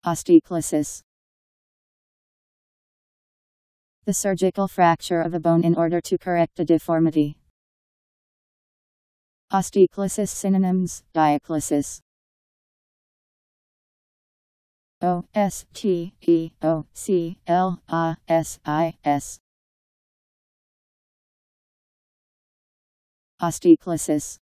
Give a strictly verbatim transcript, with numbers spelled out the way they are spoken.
Osteoclasis. The surgical fracture of a bone in order to correct a deformity. Osteoclasis. Synonyms: diaclasis. O S T E O C L A S I S. Osteoclasis.